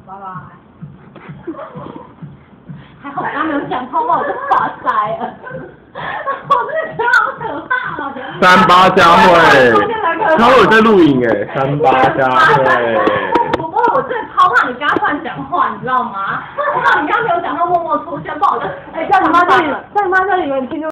拜拜。还好我刚没有讲话，我就滑塞了。我真的觉得好可怕哦 38佳慧，他有在录影哎，38佳慧。 不过我真的超怕你跟他乱讲话，你知道吗？我怕你刚刚没有讲到默默出现，不好意思。 在你妈这里，有人听就。